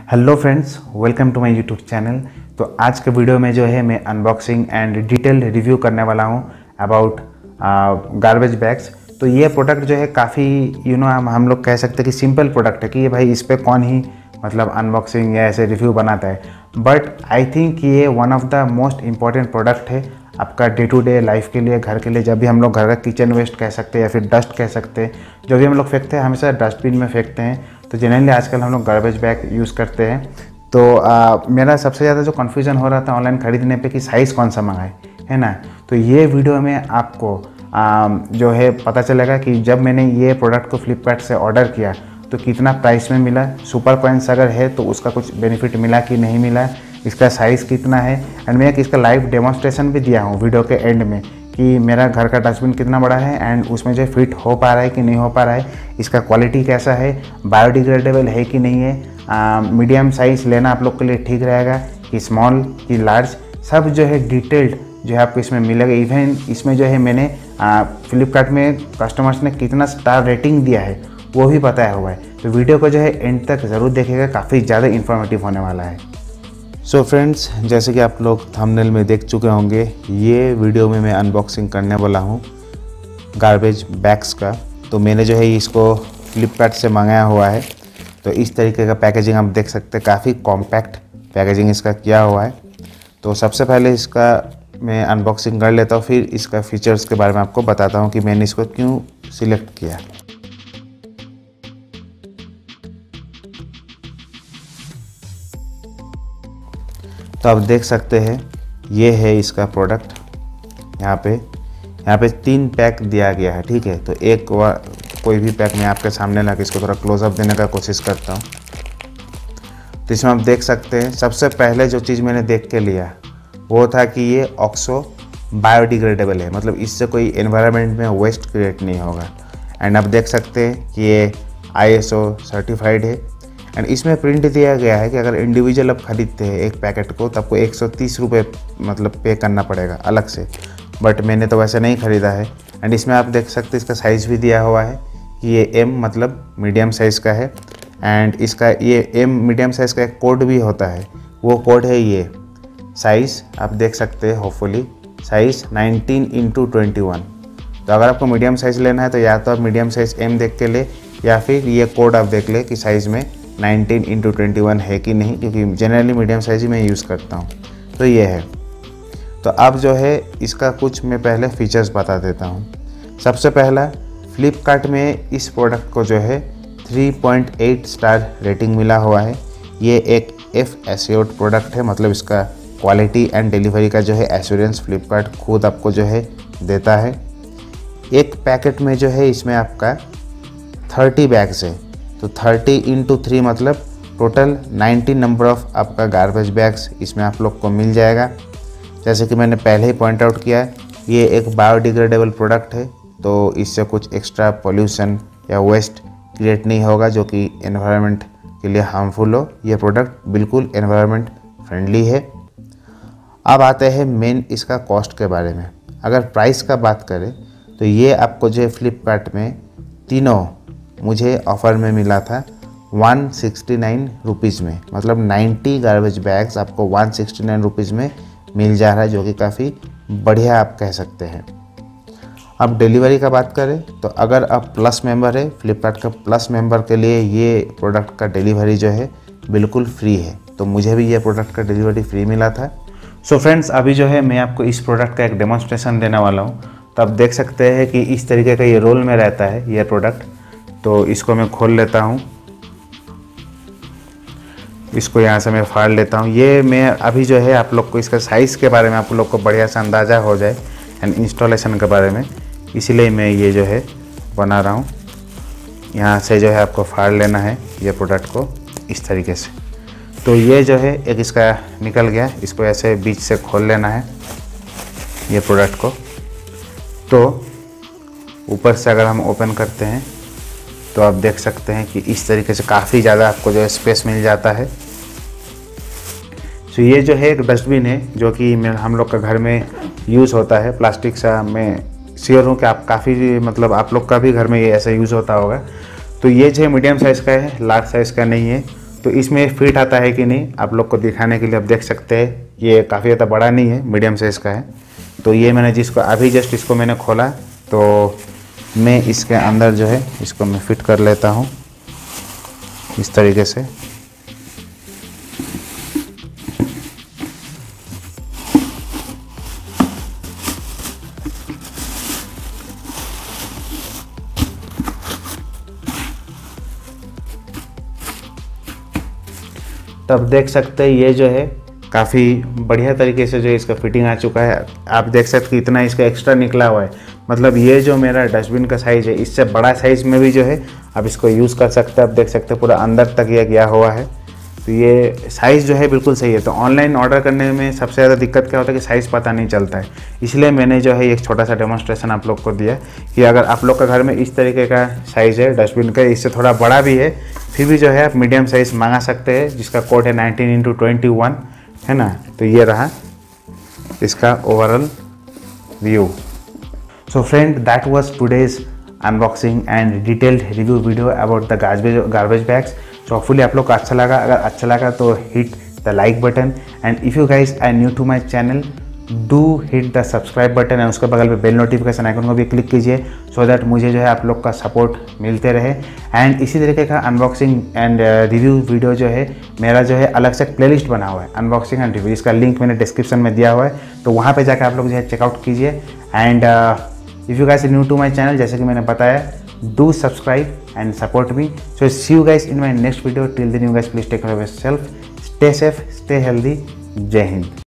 Hello friends, welcome to my YouTube channel. तो आज के वीडियो में जो है मैं अनबॉक्सिंग एंड डिटेल रिव्यू करने वाला हूँ अबाउट गार्बेज बैग्स। तो ये प्रोडक्ट जो है काफ़ी हम लोग कह सकते हैं कि सिंपल प्रोडक्ट है कि ये भाई इस पर कौन ही मतलब अनबॉक्सिंग या ऐसे रिव्यू बनाता है। बट आई थिंक ये one of the most important product है आपका डे टू डे लाइफ के लिए, घर के लिए। जब भी हम लोग घर का किचन वेस्ट कह सकते हैं या फिर डस्ट कह सकते हैं, जो भी हम लोग फेंकते हैं हमेशा डस्टबिन में फेंकते हैं। तो जनरली आजकल हम लोग गार्बेज बैग यूज़ करते हैं। तो मेरा सबसे ज़्यादा जो कन्फ्यूज़न हो रहा था ऑनलाइन ख़रीदने पे कि साइज़ कौन सा मंगाए, है ना। तो ये वीडियो में आपको जो है पता चलेगा कि जब मैंने ये प्रोडक्ट को फ्लिपकार्ट से ऑर्डर किया तो कितना प्राइस में मिला, सुपर कॉइन्स अगर है तो उसका कुछ बेनिफिट मिला कि नहीं मिला, इसका साइज़ कितना है। एंड मैं इसका लाइव डेमोन्स्ट्रेशन भी दिया हूँ वीडियो के एंड में कि मेरा घर का डस्टबिन कितना बड़ा है एंड उसमें जो फिट हो पा रहा है कि नहीं हो पा रहा है, इसका क्वालिटी कैसा है, बायोडिग्रेडेबल है कि नहीं है, मीडियम साइज़ लेना आप लोग के लिए ठीक रहेगा कि स्मॉल कि लार्ज, सब जो है डिटेल्ड जो है आपको इसमें मिलेगा। इवन इसमें जो है मैंने फ्लिपकार्ट में कस्टमर्स ने कितना स्टार रेटिंग दिया है वो भी बताया हुआ है। तो वीडियो को जो है एंड तक ज़रूर देखेगा, काफ़ी ज़्यादा इन्फॉर्मेटिव होने वाला है। सो फ्रेंड्स, जैसे कि आप लोग थंबनेल में देख चुके होंगे, ये वीडियो में मैं अनबॉक्सिंग करने वाला हूँ गार्बेज बैग्स का। तो मैंने जो है इसको फ्लिपकार्ट से मंगाया हुआ है। तो इस तरीके का पैकेजिंग आप देख सकते हैं, काफ़ी कॉम्पैक्ट पैकेजिंग इसका किया हुआ है। तो सबसे पहले इसका मैं अनबॉक्सिंग कर लेता हूँ, फिर इसका फीचर्स के बारे में आपको बताता हूँ कि मैंने इसको क्यों सिलेक्ट किया। तो आप देख सकते हैं ये है इसका प्रोडक्ट। यहाँ पे 3 पैक दिया गया है, ठीक है। तो एक कोई भी पैक मैं आपके सामने ला के इसको थोड़ा क्लोजअप देने का कोशिश करता हूँ। तो इसमें आप देख सकते हैं सबसे पहले जो चीज़ मैंने देख के लिया वो था कि ये ऑक्सो बायोडिग्रेडेबल है, मतलब इससे कोई एनवायरनमेंट में वेस्ट क्रिएट नहीं होगा। एंड आप देख सकते हैं कि ये ISO सर्टिफाइड है। एंड इसमें प्रिंट दिया गया है कि अगर इंडिविजुअल आप खरीदते हैं एक पैकेट को तो आपको 130 रुपये मतलब पे करना पड़ेगा अलग से। बट मैंने तो वैसे नहीं ख़रीदा है। एंड इसमें आप देख सकते हैं इसका साइज़ भी दिया हुआ है कि ये M मतलब मीडियम साइज़ का है। एंड इसका ये M मीडियम साइज़ का एक कोड भी होता है, वो कोड है ये साइज़ आप देख सकते हैं, होपफुली साइज़ 19x21। तो अगर आपको मीडियम साइज़ लेना है तो या तो आप मीडियम साइज़ M देख के ले या फिर ये कोड आप देख ले कि साइज़ में 19x21 है कि नहीं, क्योंकि जनरली मीडियम साइज़ ही मैं यूज़ करता हूँ। तो ये है। तो अब जो है इसका कुछ मैं पहले फीचर्स बता देता हूँ। सबसे पहला, फ्लिपकार्ट में इस प्रोडक्ट को जो है 3.8 स्टार रेटिंग मिला हुआ है। ये एक F एश्योर्ड प्रोडक्ट है, मतलब इसका क्वालिटी एंड डिलीवरी का जो है एश्योरेंस फ्लिपकार्ट खुद आपको जो है देता है। एक पैकेट में जो है इसमें आपका 30 बैग्स है। तो 30x3 मतलब टोटल 90 नंबर ऑफ आपका गार्बेज बैग्स इसमें आप लोग को मिल जाएगा। जैसे कि मैंने पहले ही पॉइंट आउट किया, ये एक बायोडिग्रेडेबल प्रोडक्ट है, तो इससे कुछ एक्स्ट्रा पोल्यूशन या वेस्ट क्रिएट नहीं होगा जो कि एनवायरनमेंट के लिए हार्मफुल हो। ये प्रोडक्ट बिल्कुल एनवायरनमेंट फ्रेंडली है। अब आते हैं मेन इसका कॉस्ट के बारे में। अगर प्राइस का बात करें तो ये आपको जो है फ्लिपकार्ट में तीनों मुझे ऑफ़र में मिला था 169 रुपीज़ में, मतलब 90 गार्बेज बैग्स आपको 169 रुपीज़ में मिल जा रहा है, जो कि काफ़ी बढ़िया आप कह सकते हैं। अब डिलीवरी का बात करें तो अगर आप प्लस मेंबर है, फ्लिपकार्ट का प्लस मेंबर के लिए ये प्रोडक्ट का डिलीवरी जो है बिल्कुल फ्री है। तो मुझे भी ये प्रोडक्ट का डिलीवरी फ्री मिला था। सो फ्रेंड्स, अभी जो है मैं आपको इस प्रोडक्ट का एक डेमोन्स्ट्रेशन देने वाला हूँ। तो आप देख सकते हैं कि इस तरीके का ये रोल में रहता है ये प्रोडक्ट। तो इसको मैं खोल लेता हूँ, इसको यहाँ से मैं फाड़ लेता हूँ। ये मैं अभी जो है आप लोग को इसका साइज़ के बारे में आप लोग को बढ़िया सा अंदाज़ा हो जाए एंड इंस्टॉलेशन के बारे में, इसीलिए मैं ये जो है बना रहा हूँ। यहाँ से जो है आपको फाड़ लेना है ये प्रोडक्ट को इस तरीके से। तो ये जो है एक इसका निकल गया, इसको ऐसे बीच से खोल लेना है ये प्रोडक्ट को। तो ऊपर से अगर हम ओपन करते हैं तो आप देख सकते हैं कि इस तरीके से काफ़ी ज़्यादा आपको जो है स्पेस मिल जाता है। तो ये जो है एक डस्टबिन है जो कि हम लोग का घर में यूज़ होता है, प्लास्टिक सा। मैं श्योर हूँ कि आप काफ़ी मतलब आप लोग का भी घर में ये ऐसा यूज़ होता होगा। तो ये जो है मीडियम साइज़ का है, लार्ज साइज़ का नहीं है। तो इसमें फिट आता है कि नहीं आप लोग को दिखाने के लिए आप देख सकते हैं। ये काफ़ी ज़्यादा बड़ा नहीं है, मीडियम साइज़ का है। तो ये मैंने जिसको अभी जस्ट इसको मैंने खोला, तो मैं इसके अंदर जो है इसको मैं फिट कर लेता हूँ इस तरीके से। तब देख सकते हैं ये जो है काफ़ी बढ़िया तरीके से जो इसका फिटिंग आ चुका है। आप देख सकते हैं इतना इसका एक्स्ट्रा निकला हुआ है, मतलब ये जो मेरा डस्टबिन का साइज़ है इससे बड़ा साइज़ में भी जो है आप इसको यूज़ कर सकते हैं। आप देख सकते हैं पूरा अंदर तक ये गया हुआ है। तो ये साइज़ जो है बिल्कुल सही है। तो ऑनलाइन ऑर्डर करने में सबसे ज़्यादा दिक्कत क्या होता है कि साइज़ पता नहीं चलता है, इसलिए मैंने जो है एक छोटा सा डेमोन्स्ट्रेशन आप लोग को दिया कि अगर आप लोग का घर में इस तरीके का साइज़ है डस्टबिन का, इससे थोड़ा बड़ा भी है, फिर भी जो है आप मीडियम साइज़ मंगा सकते हैं, जिसका कोड है 19x21 है ना। तो ये रहा इसका overall view. So friend, that was today's unboxing and detailed review video about the garbage bags. So hopefully आप लोग को अच्छा लगा। अगर अच्छा लगा तो hit the like button, and if you guys are new to my channel do hit the subscribe button, and उसके बगल में बेल नोटिफिकेशन आइकन को भी क्लिक कीजिए, सो दैट मुझे जो है आप लोग का सपोर्ट मिलते रहे। एंड इसी तरीके का अनबॉक्सिंग एंड रिव्यू वीडियो जो है मेरा जो है अलग से प्लेलिस्ट बना हुआ है अनबॉक्सिंग एंड रिव्यू, इसका लिंक मैंने डिस्क्रिप्शन में दिया हुआ है, तो वहाँ पे जाकर आप लोग जो है चेकआउट कीजिए। And if you guys new to my channel, जैसे कि मैंने बताया, do subscribe and support me. So see you guys in my next video. Till then you guys please take care of yourself, stay safe, stay healthy. जय हिंद।